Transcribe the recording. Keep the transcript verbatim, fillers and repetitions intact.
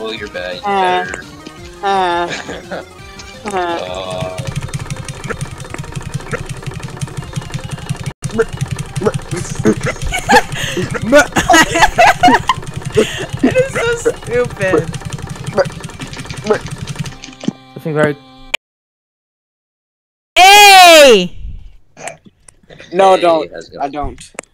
Oh, you're bad. You Uh, better. uh, uh. uh, It is so stupid. I think very. Hey! No, Hey, don't. how's it I going? don't.